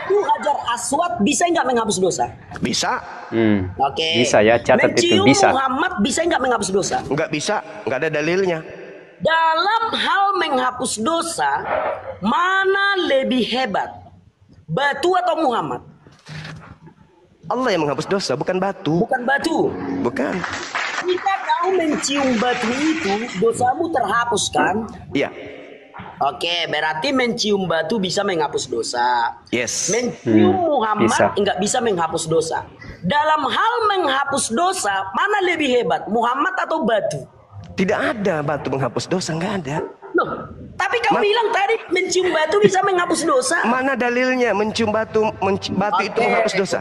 batu Hajar Aswad bisa nggak menghapus dosa? Bisa. Oke. Bisa ya, catat itu Mencium bisa. Muhammad bisa nggak menghapus dosa? Nggak bisa, nggak ada dalilnya. Dalam hal menghapus dosa, mana lebih hebat? Batu atau Muhammad? Allah yang menghapus dosa, bukan batu. Bukan batu. Bukan. Jika kau mencium batu itu, dosamu terhapus kan? Iya. Oke, berarti mencium batu bisa menghapus dosa. Yes. Mencium Muhammad bisa. nggak bisa menghapus dosa. Dalam hal menghapus dosa, mana lebih hebat? Muhammad atau batu? Tidak ada batu menghapus dosa, nggak ada. Loh, tapi kau bilang tadi mencium batu bisa menghapus dosa. Mana dalilnya mencium batu, batu itu menghapus dosa?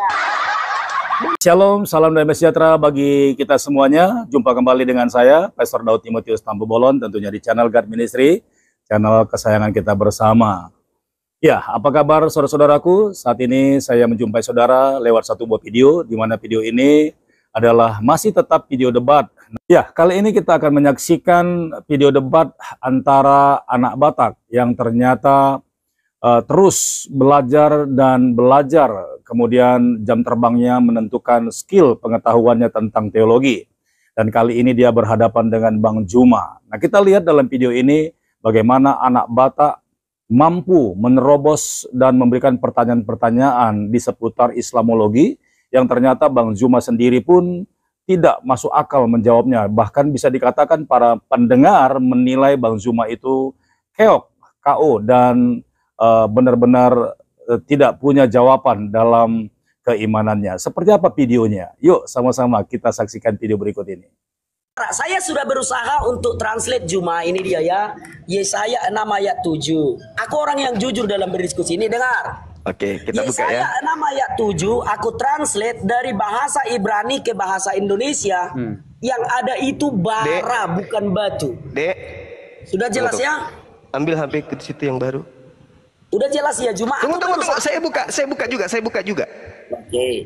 Shalom, salam damai sejahtera bagi kita semuanya. Jumpa kembali dengan saya, Pastor Daud Timotius Tampu Bolon, tentunya di channel God Ministry, channel kesayangan kita bersama. Ya, apa kabar saudara-saudaraku? Saat ini saya menjumpai saudara lewat satu buah video, di mana video ini adalah masih tetap video debat. Ya, kali ini kita akan menyaksikan video debat antara anak Batak yang ternyata terus belajar dan belajar, kemudian jam terbangnya menentukan skill pengetahuannya tentang teologi. Dan kali ini dia berhadapan dengan Bang Juma. Nah, kita lihat dalam video ini bagaimana anak Batak mampu menerobos dan memberikan pertanyaan-pertanyaan di seputar Islamologi yang ternyata Bang Juma sendiri pun tidak masuk akal menjawabnya. Bahkan bisa dikatakan para pendengar menilai Bang Juma itu keok, KO, dan benar-benar tidak punya jawaban dalam keimanannya. Seperti apa videonya? Yuk sama-sama kita saksikan video berikut ini. Saya sudah berusaha untuk translate Juma, ini dia ya. Yesaya 6 ayat 7. Aku orang yang jujur dalam berdiskusi ini, dengar. Oke, kita buka ya. Yesaya 6 ayat 7, aku translate dari bahasa Ibrani ke bahasa Indonesia. Yang ada itu bara, bukan batu. Dek. Sudah jelas ya? Ambil HP ke situ yang baru. Udah jelas ya, Juma? Tunggu. Saya buka juga. Oke.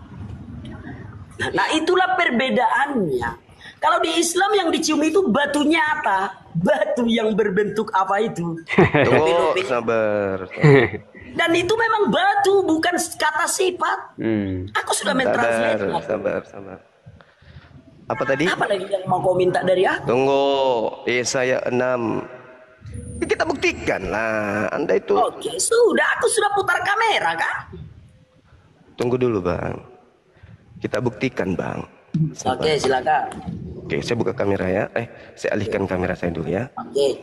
Nah, itulah perbedaannya. Kalau di Islam yang dicium itu batu nyata, batu yang berbentuk apa itu? Tunggu, sabar. Dan itu memang batu, bukan kata sifat. Aku sudah mentranslate. Sabar. Apa tadi? Apa lagi yang mau kau minta dari aku? Tunggu, Yesaya 6. Kita buktikan lah, Anda itu. Oke, sudah. Aku sudah putar kamera, kan? Tunggu dulu, Bang. Kita buktikan, Bang. Sabar. Oke, silakan. Oke, saya buka kamera ya. Saya alihkan kamera saya dulu ya. Oke.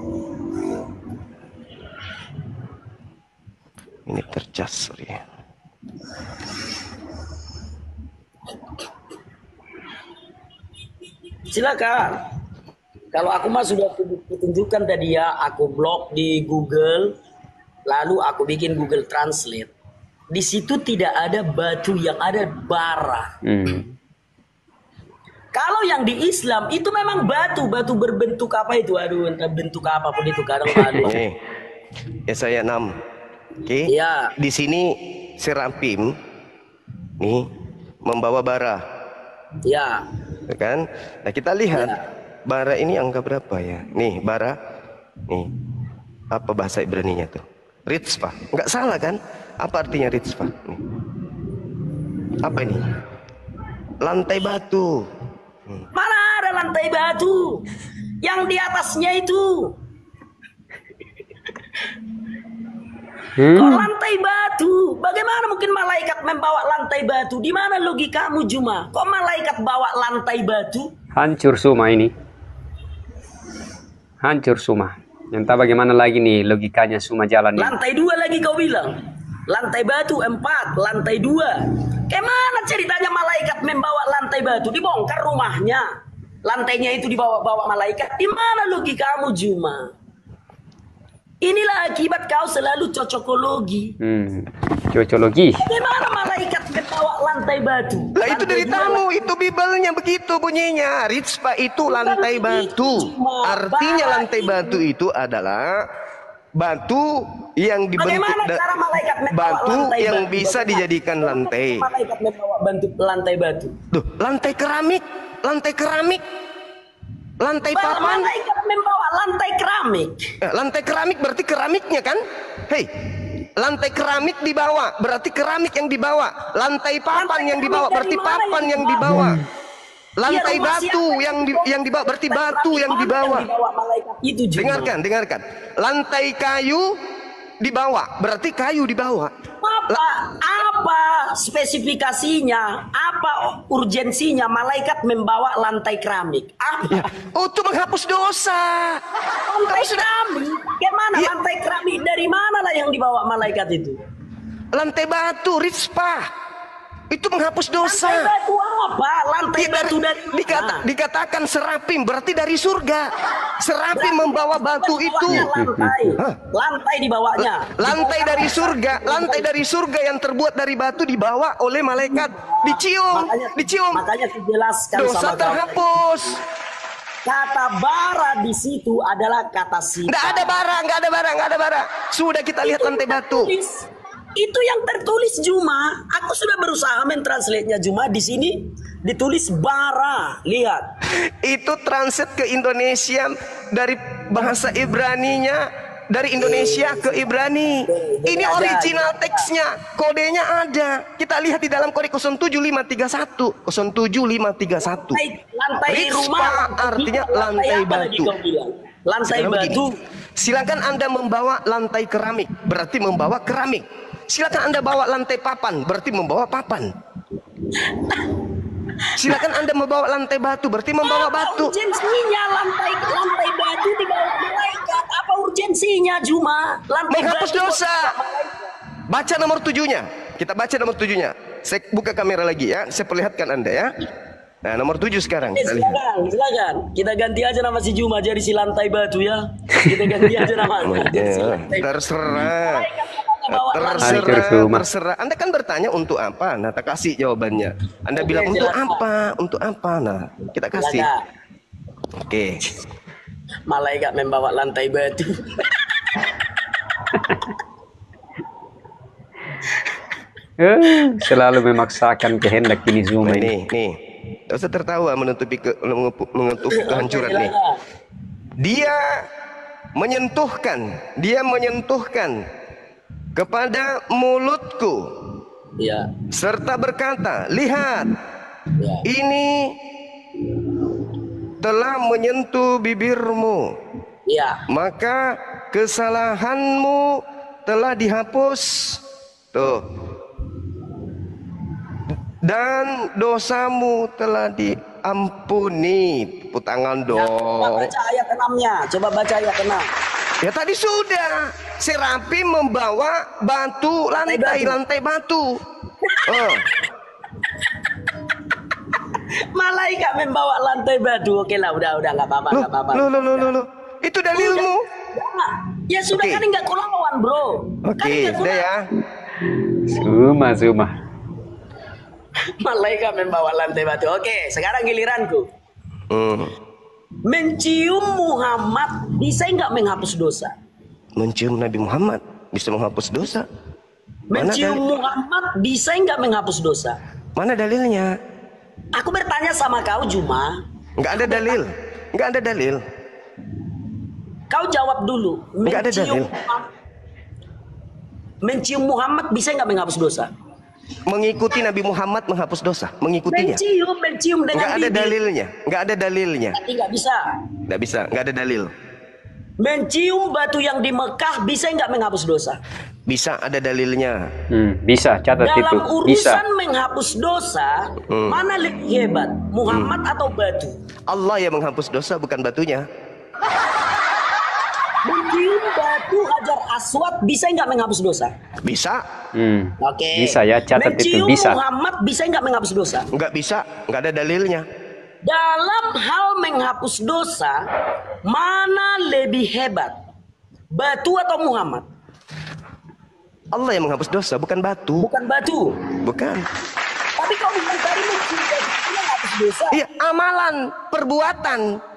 Ini tercas, sorry. Silakan. Kalau aku mah sudah tunjukkan tadi ya, aku blog di Google, lalu aku bikin Google Translate. Di situ tidak ada batu, yang ada bara. Kalau yang di Islam itu memang batu berbentuk apa itu? Aduh, entah bentuk apapun itu kadang malu. Nih, Yesaya 6. Oke. Iya. Di sini Serampim nih membawa bara. Ya. Ya kan? Nah, kita lihat bara ini angka berapa ya? Nih, bara. Nih. Apa bahasa Ibraninya tuh? Ritzvah. Enggak salah kan? Apa artinya ritzvah? Nih. Apa ini? Lantai batu. Mana ada lantai batu? Yang di atasnya itu. Kok lantai batu? Bagaimana mungkin malaikat membawa lantai batu? Di mana logikamu, Juma? Kok malaikat bawa lantai batu? Hancur semua ini. Hancur semua. Entah bagaimana lagi nih logikanya semua jalan ini. Lantai 2 lagi kau bilang. Lantai batu 4, lantai 2. Kemana ceritanya malaikat membawa lantai batu? Dibongkar rumahnya. Lantainya itu dibawa-bawa malaikat. Di mana logikamu, Juma? Inilah akibat kau selalu cocokologi. Cocokologi. Bagaimana malaikat membawa lantai batu? Lah itu dari tamu, itu Bibelnya begitu bunyinya. Ritzvah itu lantai batu. Artinya lantai batu itu adalah batu yang dibentuk, bagaimana cara malaikat membawa batu lantai yang batu? bisa dijadikan lantai. Malaikat membawa lantai batu. Duh, lantai keramik, lantai papan. Malaikat membawa lantai keramik. Lantai keramik berarti keramiknya kan? Hei, lantai keramik dibawa, berarti keramik yang dibawa. Lantai papan yang dibawa, berarti papan yang dibawa. Lantai batu yang dibawa, berarti batu yang dibawa. Itu juga. Dengarkan. Lantai kayu dibawa, berarti kayu dibawa. Apa spesifikasinya? Apa urgensinya malaikat membawa lantai keramik? Apa? Ya. Untuk menghapus dosa. Lantai keramik? Gimana lantai keramik? Dari mana lah yang dibawa malaikat itu? Lantai batu, Rizpah. Itu menghapus dosa. Lantai batu apa? Lantai batu dari mana? Dikatakan serapim, berarti dari surga. Serapim membawa batu itu. Lantai dibawanya. Lantai dari surga yang terbuat dari batu dibawa oleh malaikat. Dicium. Makanya dijelaskan Dosa sama terhapus. Kata bara di situ adalah kata sifat. Nggak ada bara. Sudah kita lihat lantai batu. Itu yang tertulis Juma. Aku sudah berusaha mentranslate-nya Juma. Di sini ditulis bara. Lihat. Itu translate ke Indonesia dari bahasa Ibraninya, dari Indonesia ke Ibrani. Ini original teksnya, kodenya ada. Kita lihat di dalam kode 07531. 07531. Lantai rumah artinya lantai batu. Lantai batu. Silakan Anda membawa lantai keramik, berarti membawa keramik. Silakan Anda bawa lantai papan, berarti membawa papan. Silakan Anda membawa lantai batu, berarti membawa batu. Apa urgensinya lantai batu dibawa malaikat? Apa urgensinya Juma? Menghapus dosa. Baca nomor 7-nya. Kita baca nomor 7-nya. Saya buka kamera lagi ya. Saya perlihatkan Anda ya. Nah, nomor 7 sekarang. Silakan. Kita ganti aja nama si Juma jadi si lantai batu ya. Kita ganti aja namanya. Terserah. Terserah. Anda kan bertanya untuk apa? Nah, kita kasih jawabannya. Anda bilang untuk apa? Untuk apa? Nah, kita kasih. Oke. Malaikat membawa lantai batu. Selalu memaksakan kehendak ini Zuma ini. Nih. Tidak usah tertawa mengutuk kehancuran nih. Dia menyentuhkan kepada mulutku, ya, serta berkata, lihat, ya, ini telah menyentuh bibirmu, ya, maka kesalahanmu telah dihapus, tuh, dan dosamu telah diampuni. Tepuk tangan dong. Coba baca ayat 6-nya. Coba baca ayat 6. Ya tadi sudah. Serapim membawa batu, lantai batu. Oh. Malaikat membawa lantai batu. Oke lah, udah nggak apa-apa. Loh. Itu dalilmu. Ya sudah, kan nggak kulawan bro. Oke, udah ya. Zuma. Malaikat membawa lantai batu. Oke, sekarang giliranku. Mencium Muhammad bisa nggak menghapus dosa? Mencium Nabi Muhammad bisa menghapus dosa. Mencium Muhammad bisa nggak menghapus dosa? Mana dalilnya? Aku bertanya sama kau Juma. Nggak ada dalil. Kau jawab dulu. Nggak ada dalil. Mencium Muhammad bisa nggak menghapus dosa? Mengikuti Nabi Muhammad menghapus dosa. Mengikutinya. Mencium dengan nggak ada dalilnya. Nggak bisa. Nggak ada dalil. Mencium batu yang di Mekah bisa nggak menghapus dosa? Bisa, ada dalilnya. Bisa, catat itu. Dalam urusan bisa menghapus dosa, mana lebih hebat, Muhammad atau batu? Allah yang menghapus dosa, bukan batunya. Mencium batu Hajar Aswad bisa nggak menghapus dosa? Bisa. Oke. Bisa ya, catat itu. Bisa. Mencium Muhammad bisa nggak menghapus dosa? Nggak bisa, nggak ada dalilnya. Dalam hal menghapus dosa, mana lebih hebat, batu atau Muhammad? Allah yang menghapus dosa, bukan batu. Bukan batu. Bukan. Tapi kalau bilang tadi mencium batu itu menghapus dosa. Iya, amalan, perbuatan.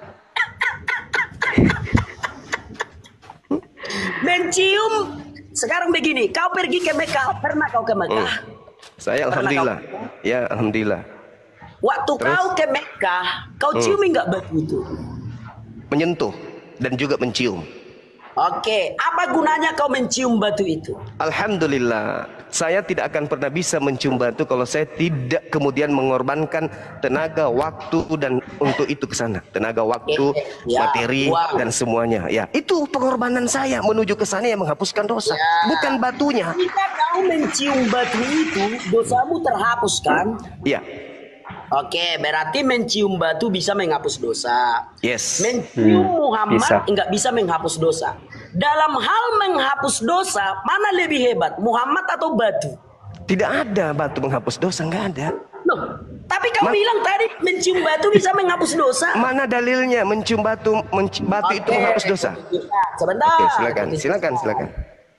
Mencium. Sekarang begini, kau pergi ke Mekah, pernah kau ke Mekah? Saya alhamdulillah. Ya, alhamdulillah. Waktu kau ke Mekah, kau cium nggak batu itu? Menyentuh dan juga mencium. Oke, apa gunanya kau mencium batu itu? Alhamdulillah, saya tidak akan pernah bisa mencium batu kalau saya tidak kemudian mengorbankan tenaga, waktu dan untuk itu ke sana. Tenaga, waktu, Ya, materi uang. dan semuanya. Ya, itu pengorbanan saya menuju ke sana yang menghapuskan dosa, Ya. bukan batunya. Jika kau mencium batu itu, dosamu terhapus kan? Ya, Oke, berarti mencium batu bisa menghapus dosa. yes. Mencium Muhammad bisa. nggak bisa menghapus dosa. Dalam hal menghapus dosa, mana lebih hebat, Muhammad atau batu? Tidak ada batu menghapus dosa, nggak ada. Loh, tapi kau bilang tadi mencium batu bisa menghapus dosa. Mana dalilnya mencium batu, batu itu menghapus dosa? Sebentar. Oke, silakan.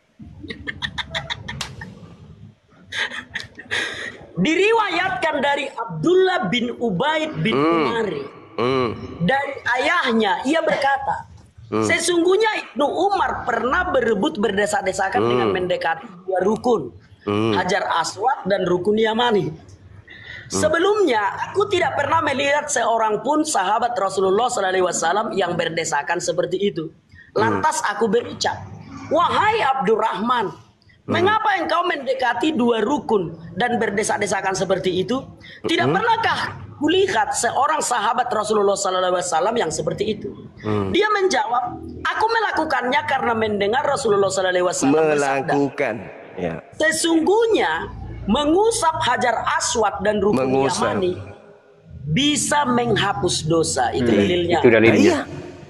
Diriwayatkan dari Abdullah bin Ubaid bin Umari. Dari ayahnya, ia berkata, sesungguhnya Ibnu Umar pernah berebut berdesak-desakan dengan mendekati dua rukun, Hajar Aswad dan rukun Yamani. Sebelumnya, aku tidak pernah melihat seorang pun sahabat Rasulullah SAW yang berdesakan seperti itu. Lantas aku berucap, wahai Abdurrahman, mengapa engkau mendekati dua rukun dan berdesak-desakan seperti itu? Tidak pernahkah kulihat seorang sahabat Rasulullah SAW yang seperti itu? Dia menjawab, aku melakukannya karena mendengar Rasulullah SAW bersabda, Ya. sesungguhnya mengusap Hajar Aswad dan rukun Mengusap. Yamani bisa menghapus dosa. Itu dalilnya. Itu dalilnya. Iya.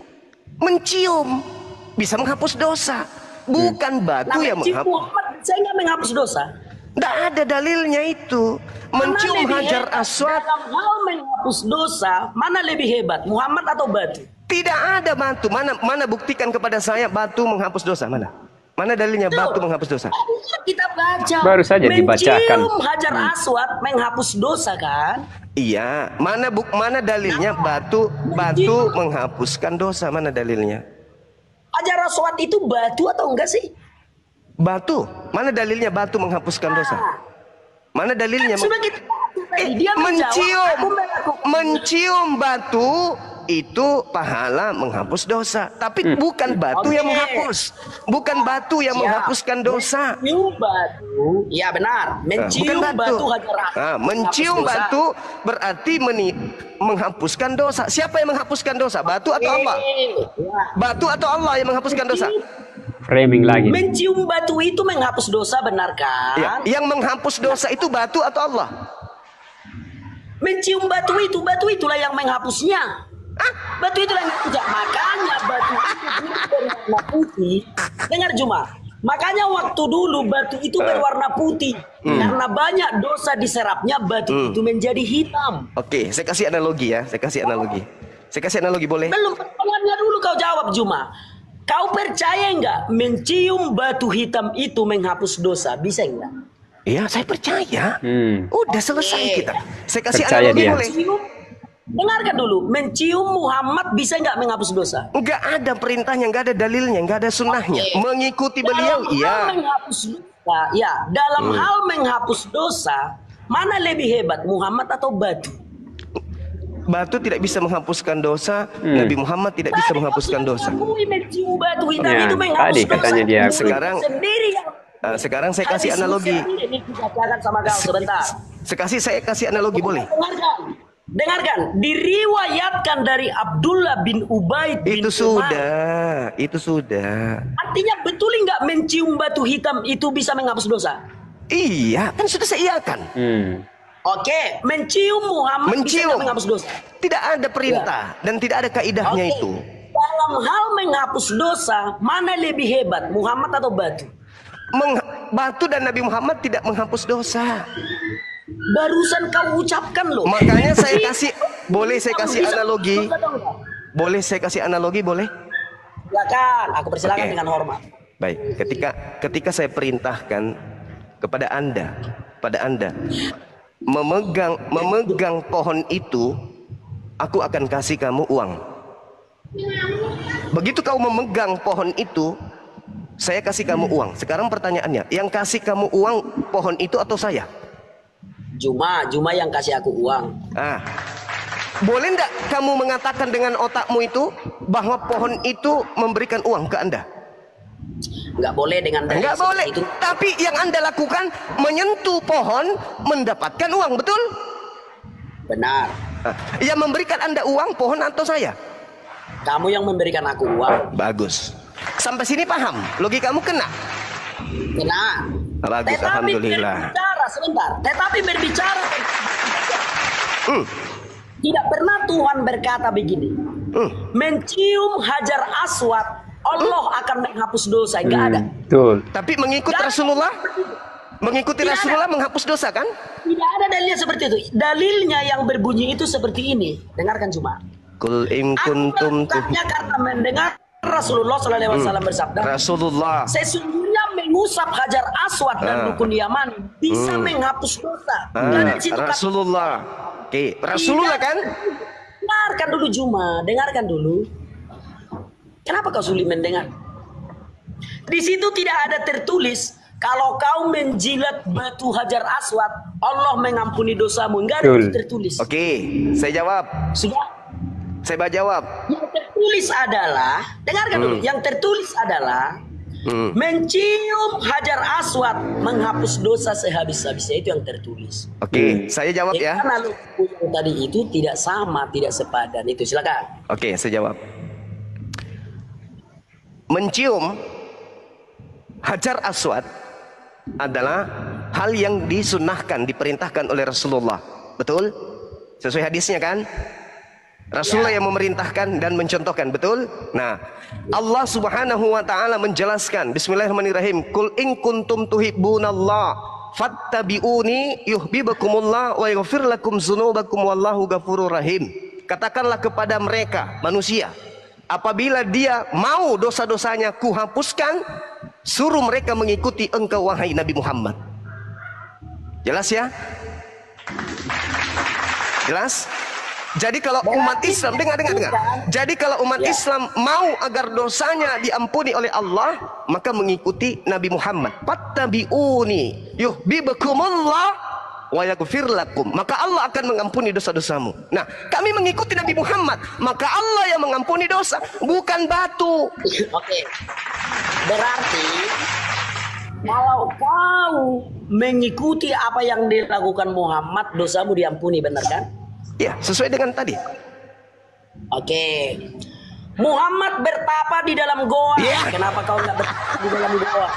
Mencium bisa menghapus dosa, bukan batu yang mencium menghapus. Muhammad saya nggak menghapus dosa. Tidak ada dalilnya itu. Mencium Mana lebih Hajar hebat Aswad dalam hal menghapus dosa, mana lebih hebat, Muhammad atau batu? tidak ada batu. Mana buktikan kepada saya batu menghapus dosa? Mana dalilnya batu menghapus dosa? Kita baca. Baru saja dibacakan. Mencium Hajar Aswad menghapus dosa kan? Iya. Mana dalilnya batu menghapuskan dosa? Mana dalilnya? Hajar Aswad itu batu atau enggak sih? Batu. Mana dalilnya batu menghapuskan dosa? Mana dalilnya? Sudah kita dia menjawab, aku melakukan. Mencium batu itu pahala menghapus dosa, tapi bukan batu yang menghapus, bukan batu yang menghapuskan dosa. Mencium batu, ya benar. Mencium Bukan batu Hajar Aswad. mencium menghapus dosa. batu berarti menghapuskan dosa. Siapa yang menghapuskan dosa? Batu atau Allah? Ya. Batu atau Allah yang menghapuskan dosa? Framing lagi. Mencium batu itu menghapus dosa, benar kan? Ya, yang menghapus dosa itu batu atau Allah? Mencium batu itulah yang menghapusnya. Batu itulah yang menghapusnya. Makanya batu itu berwarna putih. Dengar Juma. Makanya waktu dulu batu itu berwarna putih. Karena banyak dosa diserapnya, batu itu menjadi hitam. Oke, saya kasih analogi ya. Saya kasih analogi boleh? Belum, pertanyaannya dulu kau jawab Juma. Kau percaya enggak mencium batu hitam itu menghapus dosa? Bisa enggak? Iya, saya percaya. Udah selesai kita. Saya kasih Percaya analogi dia. boleh? Dengarkan dulu, mencium Muhammad bisa enggak menghapus dosa? Enggak ada perintahnya, enggak ada dalilnya, enggak ada sunnahnya. Mengikuti beliau, Dalam hal iya. menghapus dosa, ya. Dalam hal menghapus dosa, mana lebih hebat, Muhammad atau batu? Batu tidak bisa menghapuskan dosa, Nabi Muhammad tidak bisa menghapuskan dosa. Mencium batu hitam Ya, itu menghapus tadi dosa. katanya dia. Sekarang- sendiri yang Sekarang saya kasih hadis analogi. Muslim ini dibacakan sama kau sebentar. Saya kasih analogi boleh? Dengarkan, diriwayatkan dari Abdullah bin Ubaid bin Itu Umar. sudah. Artinya betul nggak mencium batu hitam itu bisa menghapus dosa? Iya, kan sudah saya iakan. Oke, mencium Muhammad bisa Mencium. nggak menghapus dosa? Tidak ada perintah dan tidak ada kaidahnya Oke. itu. Dalam hal menghapus dosa, mana lebih hebat, Muhammad atau batu? Batu dan Nabi Muhammad tidak menghapus dosa. Barusan kau ucapkan loh. Makanya saya kasih, boleh saya kasih Bisa analogi? menghapus dosa atau enggak? Boleh saya kasih analogi, boleh? Silakan, aku persilakan Oke. dengan hormat. Baik, ketika saya perintahkan kepada Anda memegang pohon itu, aku akan kasih kamu uang. Begitu kau memegang pohon itu, saya kasih kamu uang. Sekarang pertanyaannya, yang kasih kamu uang pohon itu atau saya? Juma yang kasih aku uang. Boleh enggak kamu mengatakan dengan otakmu itu bahwa pohon itu memberikan uang ke Anda? Nggak boleh dengan dalil Enggak seperti boleh. itu. Tapi yang Anda lakukan menyentuh pohon mendapatkan uang, betul? Benar. Yang memberikan Anda uang pohon atau saya? Kamu yang memberikan aku uang. Bagus. Sampai sini paham? Logikamu kena? Kena. Bagus, Tetapi alhamdulillah. berbicara sebentar. Tetapi berbicara tidak pernah Tuhan berkata begini. Mencium hajar aswad, Allah akan menghapus dosa. Enggak ada. Betul. Tapi mengikut Nggak ada. Rasulullah, mengikuti Tidak Rasulullah menghapus dosa kan? Tidak ada dalilnya seperti itu. Dalilnya yang berbunyi itu seperti ini. Dengarkan cuma. Kul in kuntum Melakukannya karena mendengar Rasulullah SAW bersabda, Rasulullah. sesungguhnya mengusap hajar aswad dan rukun Yaman bisa menghapus dosa. Dan di situ kata- Rasulullah. Oke, Rasulullah kan? Dengarkan dulu Juma, dengarkan dulu. Kenapa kau sulit mendengar? Di situ tidak ada tertulis kalau kau menjilat batu hajar aswad, Allah mengampuni dosamu. Enggak ada Betul. itu tertulis. Oke, saya jawab. Sudah. Saya jawab. Yang tertulis adalah, dengarkan dulu. Yang tertulis adalah mencium hajar aswad menghapus dosa sehabis-habisnya, itu yang tertulis. Oke, saya jawab ya. Karena yang tadi itu tidak sama, tidak sepadan. Itu silakan. Oke, saya jawab. Mencium hajar aswad adalah hal yang disunnahkan, diperintahkan oleh Rasulullah. Betul? Sesuai hadisnya kan? Rasulullah yang memerintahkan dan mencontohkan, betul? Nah, Allah Subhanahu wa taala menjelaskan, bismillahirrahmanirrahim, Qul in kuntum tuhibbunallah fattabi'uni yuhibbukumullah wa yaghfir lakum dzunubakum wallahu ghafurur rahim. Katakanlah kepada mereka, manusia, apabila dia mau dosa-dosanya kuhapuskan, suruh mereka mengikuti engkau wahai Nabi Muhammad. Jelas ya? Jelas? Jadi kalau umat Islam, dengar. Jadi kalau umat Islam mau agar dosanya diampuni oleh Allah, maka mengikuti Nabi Muhammad. Fattabi'uni yuhibbukumullah wa yaghfir lakum. Maka Allah akan mengampuni dosa-dosamu. Nah, kami mengikuti Nabi Muhammad, maka Allah yang mengampuni dosa, bukan batu. Oke. Berarti kalau kau mengikuti apa yang dilakukan Muhammad, dosamu diampuni, benar kan? Ya, sesuai dengan tadi. Oke. Muhammad bertapa di dalam goa. Ya. Kenapa kau nggak bertapa di dalam goa?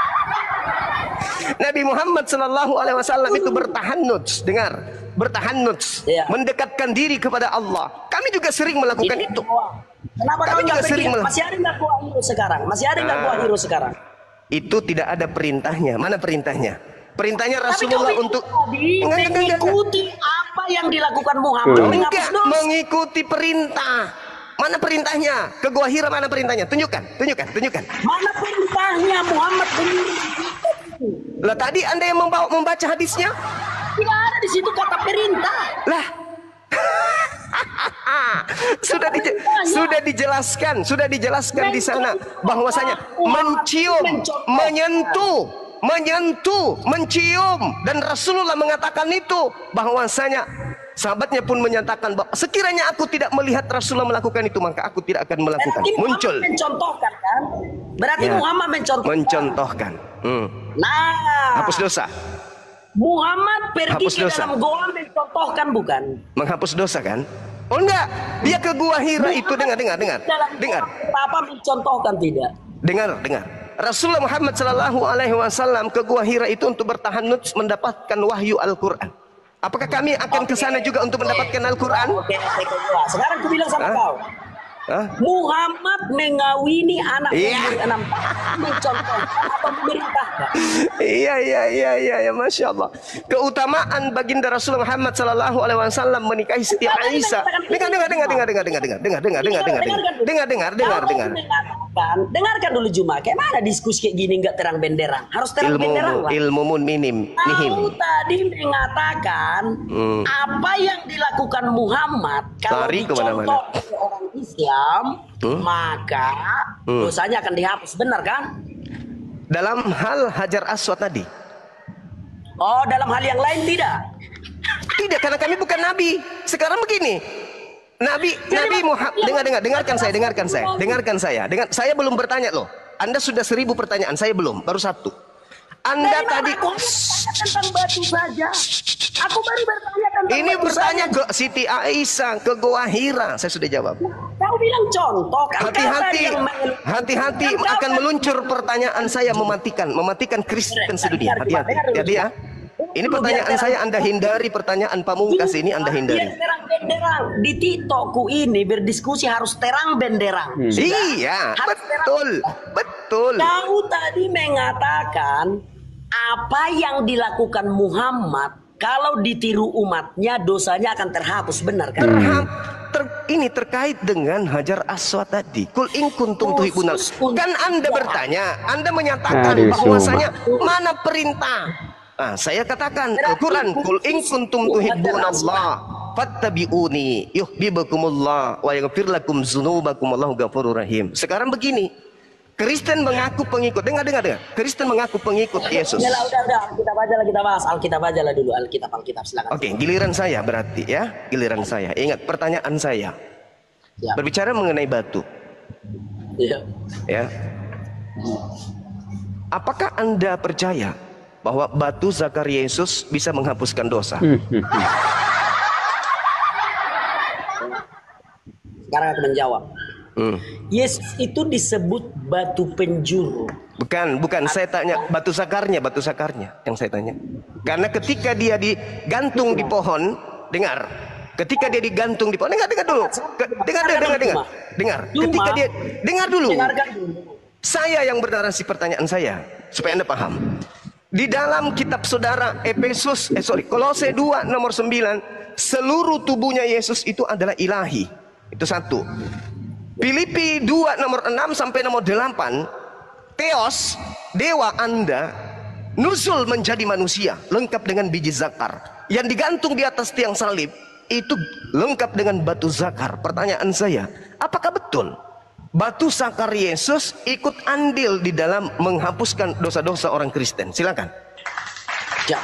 Nabi Muhammad sallallahu alaihi wasallam itu bertahannuts, dengar, bertahannuts, Ya. mendekatkan diri kepada Allah. Kami juga sering melakukan Di itu. goa. Kenapa Kami kau juga nggak sering pergi? Masih ada nggak goa hero sekarang? Masih ada nggak goa hero sekarang? Itu tidak ada perintahnya. Mana perintahnya? Perintahnya Tapi kau Rasulullah bilang untuk tadi Enggak. mengikuti apa yang dilakukan Muhammad. Enggak, Menghapus dosa. mengikuti perintah. Mana perintahnya? Ke Gua Hira mana perintahnya? Tunjukkan. Mana perintahnya Muhammad menyuruh? Lah tadi Anda yang membaca hadisnya? Tidak ada di situ kata perintah. Lah. sudah dijelaskan di sana bahwasanya mencium, menyentuh, mencium, dan Rasulullah mengatakan itu bahwasanya sahabatnya pun menyatakan bahwa sekiranya aku tidak melihat Rasulullah melakukan itu, maka aku tidak akan melakukan. Berarti Muncul. Muhammad mencontohkan kan? Berarti Ya. Muhammad Mencontohkan. Nah, Hapus dosa. Muhammad pergi Hapus ke dosa. dalam goa mencontohkan bukan? Menghapus dosa kan? Oh enggak, dia ke Gua Hira itu, dengar. Apa mencontohkan tidak? Dengar. Rasulullah Muhammad sallallahu alaihi wasallam ke Gua Hira itu untuk bertahanut mendapatkan wahyu Al-Qur'an. Apakah kami akan ke sana juga untuk mendapatkan Al-Qur'an? Oke, sekarang aku bilang sama kau. Hah? Muhammad mengawini anak Iya. umur 6 tahun, mencontohkan apa memerintahkan? Iya, Masya Allah. Keutamaan baginda Rasulullah Muhammad sallallahu alaihi wasallam menikahi Siti Aisyah. Dengarkan dulu Juma. Kayak mana diskusi kayak gini nggak terang benderang? Harus terang benderang lah. Ilmu minim, nihim. Kau tadi mengatakan apa yang dilakukan Muhammad kalau Lari dicontoh kemana-mana. oleh orang Islam, maka dosanya akan dihapus, benar kan? Dalam hal Hajar Aswad tadi. Oh, dalam hal yang lain tidak? Tidak, karena kami bukan nabi. Sekarang begini. Nabi Muhammad, dengarkan saya. Saya belum bertanya loh. Anda sudah 1000 pertanyaan, saya belum, baru 1. Anda Dari tadi mana kau bertanya tentang batu saja? Aku baru bertanya tentang ini batu bertanya saja. ke Siti Aisyah, ke Goa Hira, saya sudah jawab. Kau bilang contoh kan? Hati-hati, Kata yang mengeluh- hati-hati Kan kau akan kan- meluncur pertanyaan saya, mematikan Kristen sedunia. Hati-hati. Dengar dulu. Jadi ya, ini pertanyaan saya Anda hindari, pertanyaan pamungkas ini Anda hindari. Biar terang benderang. Di TikTokku ini berdiskusi harus terang benderang. Iya, Harus betul, betul. Kau tadi mengatakan apa yang dilakukan Muhammad kalau ditiru umatnya dosanya akan terhapus, benar kan? Ini terkait dengan Hajar Aswad tadi. Kul in kuntum tuhibbunal. Kan Anda bertanya, Anda menyatakan Aduh, bahwasanya mana perintah? Nah, saya katakan Al-Quran, kul in kuntum tuhibbunallah fattabi'uni yuhibbukumullah wa yaghfir lakum dzunubakum wallahu ghafurur rahim. Sekarang begini, Kristen mengaku pengikut. Dengar. Kristen mengaku pengikut Yesus. Udah, Alkitab aja lah kita bahas. Alkitab aja lah dulu. Alkitab, silakan. Oke, giliran saya berarti ya. Giliran saya. Ingat pertanyaan saya. Ya. Berbicara mengenai batu. Ya. Ya. Apakah Anda percaya bahwa batu zakar Yesus bisa menghapuskan dosa? Sekarang aku menjawab. Yesus itu disebut batu penjuru. Bukan. Saya tanya batu sakarnya yang saya tanya. Karena ketika dia digantung di pohon, dengar. Ketika dia digantung di pohon, dengar dulu. Dengar. Ketika dia dengar dulu. Dengarkan dulu. Saya yang bernarasi pertanyaan saya supaya Anda paham. Di dalam kitab saudara Kolose 2 nomor 9, seluruh tubuhnya Yesus itu adalah ilahi. Itu 1. Filipi 2 nomor 6 sampai nomor 8, Theos, dewa Anda, nusul menjadi manusia, lengkap dengan biji zakar. Yang digantung di atas tiang salib, itu lengkap dengan batu zakar. Pertanyaan saya, apakah betul batu zakar Yesus ikut andil di dalam menghapuskan dosa-dosa orang Kristen? Silakan. Ya.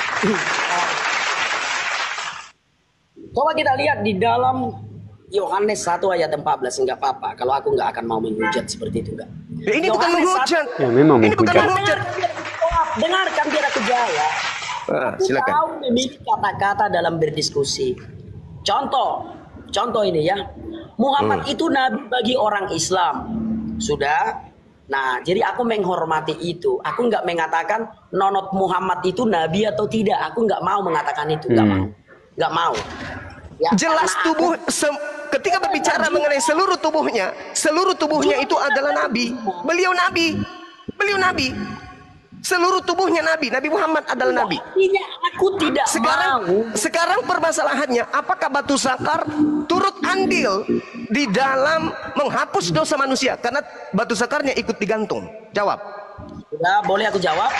Coba kita lihat di dalam Yohanes 1 ayat 14, enggak apa-apa. Kalau aku enggak akan mau menghujat seperti itu, enggak. Ya, ini bukan menghujat. Ya, memang Ini bukan menghujat. menghujat. Dengarkan biar aku jawab. Aku Silakan. tahu memilih kata-kata dalam berdiskusi. Contoh ini ya. Muhammad itu nabi bagi orang Islam. Sudah. Nah, jadi aku menghormati itu. Aku enggak mengatakan nonot Muhammad itu nabi atau tidak. Aku enggak mau mengatakan itu, enggak mau. Ya, Jelas tubuh ketika berbicara mengenai seluruh tubuhnya itu adalah nabi. Beliau nabi. Seluruh tubuhnya nabi. Nabi Muhammad adalah nabi. Artinya aku tidak mau. Sekarang permasalahannya, apakah batu zakar turut andil di dalam menghapus dosa manusia? Karena batu zakarnya ikut digantung. Jawab. Sudah, boleh aku jawab?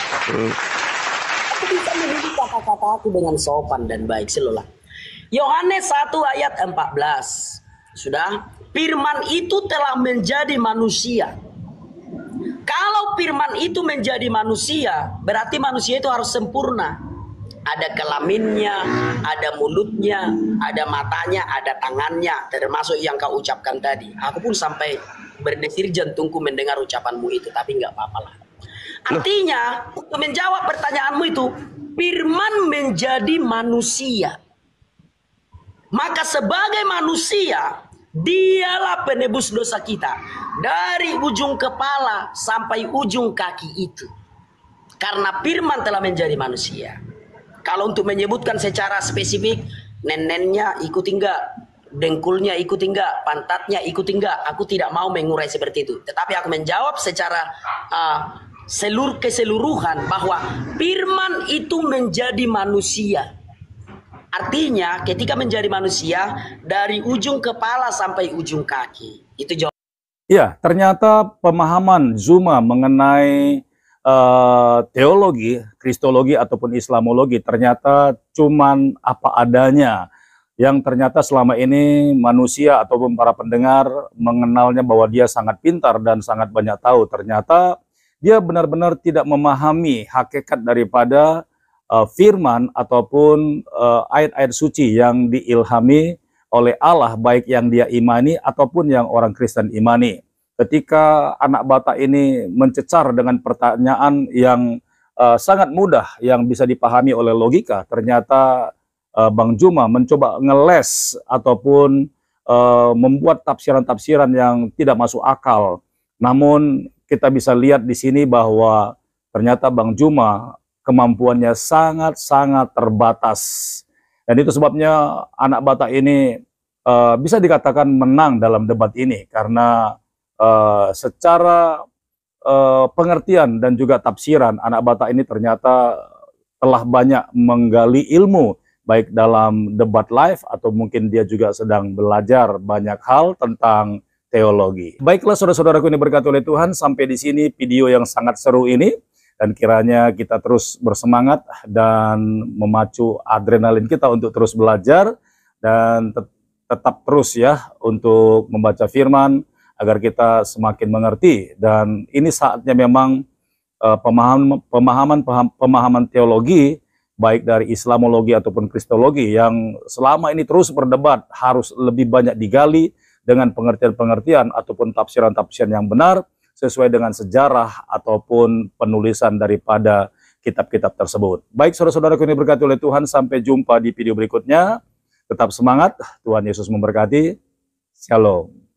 Aku bisa memilih kata-kata aku dengan sopan dan baik, selulah. Yohanes 1 ayat 14. Sudah, firman itu telah menjadi manusia. Kalau firman itu menjadi manusia, berarti manusia itu harus sempurna. Ada kelaminnya, ada mulutnya, ada matanya, ada tangannya, termasuk yang kau ucapkan tadi. Aku pun sampai berdesir jantungku mendengar ucapanmu itu, tapi nggak apa-apa lah. Artinya, untuk menjawab pertanyaanmu itu, firman menjadi manusia. Maka sebagai manusia, dialah penebus dosa kita. Dari ujung kepala sampai ujung kaki itu. Karena firman telah menjadi manusia. Kalau untuk menyebutkan secara spesifik, nenennya ikut enggak, dengkulnya ikut enggak, pantatnya ikut enggak, aku tidak mau mengurai seperti itu. Tetapi aku menjawab secara keseluruhan bahwa firman itu menjadi manusia. Artinya ketika menjadi manusia dari ujung kepala sampai ujung kaki. Itu jawab. Ya, ternyata pemahaman Zuma mengenai teologi, kristologi ataupun islamologi ternyata cuman apa adanya. Yang ternyata selama ini manusia ataupun para pendengar mengenalnya bahwa dia sangat pintar dan sangat banyak tahu. Ternyata dia benar-benar tidak memahami hakikat daripada firman ataupun ayat-ayat suci yang diilhami oleh Allah, baik yang dia imani ataupun yang orang Kristen imani. ketika anak Batak ini mencecar dengan pertanyaan yang sangat mudah yang bisa dipahami oleh logika, ternyata Bang Juma mencoba ngeles ataupun membuat tafsiran-tafsiran yang tidak masuk akal. Namun kita bisa lihat di sini bahwa ternyata Bang Juma kemampuannya sangat-sangat terbatas. Dan itu sebabnya anak Batak ini bisa dikatakan menang dalam debat ini, karena secara pengertian dan juga tafsiran anak Batak ini ternyata telah banyak menggali ilmu, baik dalam debat live atau mungkin dia juga sedang belajar banyak hal tentang teologi. Baiklah saudara-saudaraku ini berkati oleh Tuhan, sampai di sini video yang sangat seru ini, dan kiranya kita terus bersemangat dan memacu adrenalin kita untuk terus belajar dan tetap terus ya untuk membaca firman agar kita semakin mengerti. Dan ini saatnya memang pemahaman teologi baik dari Islamologi ataupun Kristologi yang selama ini terus berdebat harus lebih banyak digali dengan pengertian-pengertian ataupun tafsiran-tafsiran yang benar sesuai dengan sejarah ataupun penulisan daripada kitab-kitab tersebut. Baik saudara-saudaraku ini berkati oleh Tuhan, sampai jumpa di video berikutnya. Tetap semangat, Tuhan Yesus memberkati. Shalom.